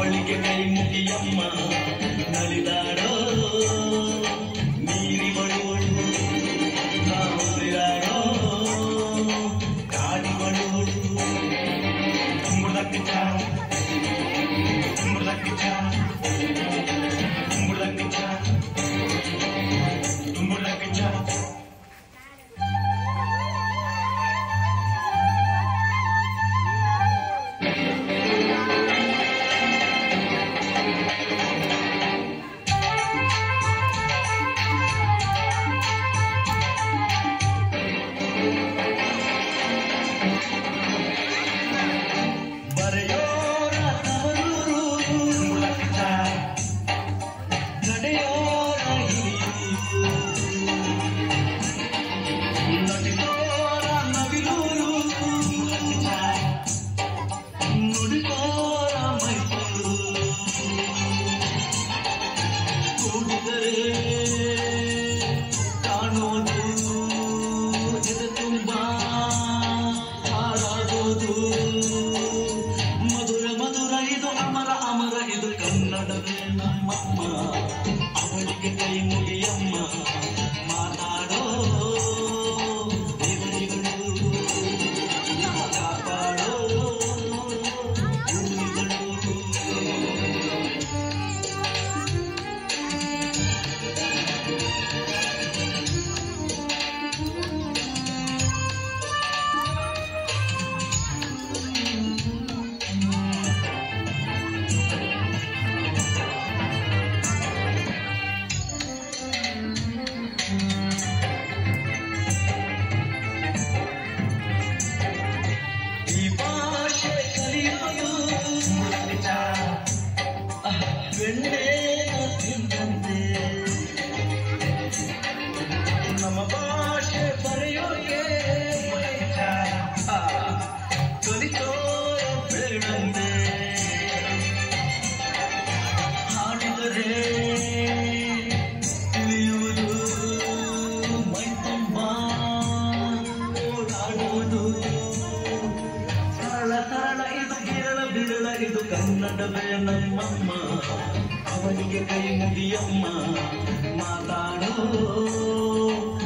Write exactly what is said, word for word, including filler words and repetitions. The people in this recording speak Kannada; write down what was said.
ಅವಳಿಗೆ ಕೈ ಮುಗಿಯಮ್ಮ ನಲಿದಾಡೋ ನೀರಿ ಬಳುವಳು ನಾವುಸಿರಾಡೋ ಕಾಡಿ ಬಳುವಳು ತುಂಬುಳಕ್ಕಿಚ್ಚ ತುಂಬುಳಕ್ಕಿಚ್ಚ ತುಂಬುಳಕ್ಕಿಚ್ಚ ತುಂಬುಳಕ್ಕಿಚ್ಚ ಮಧುರ ಮಧುರ ಇದು ಅಮರ ಅಮರ ಇದು ಕನ್ನಡವೇ ನಮ್ಮಮ್ಮ ಅವಳಿಗೆ ಕೈ ಮುಗಿಯಮ್ಮ ಮಾತಾಡೋ ಇವರಿಗಳು ನಮ್ಮ ಕಾಪಾಡೋ ನಮ್ಮ ಭಾಷೆ ಬರೆಯೋಕೆ ಕಲಿತೋರ ಬೇಡಂತೆ ಹಾಡಿದರೆ ತಿಳಿಯುವುದು ಮೈತುಂಬ ಓಡಾಡುವುದು ಸರಳ ಸರಳ ಇದು ಬಿರಳ ಬಿರಳ ಇದು ಕನ್ನಡವೇ ನಮ್ಮಮ್ಮ ಅವನಿಗೆ ಕೈ ಮುಗಿಯಮ್ಮ ಮಾತಾಡೋ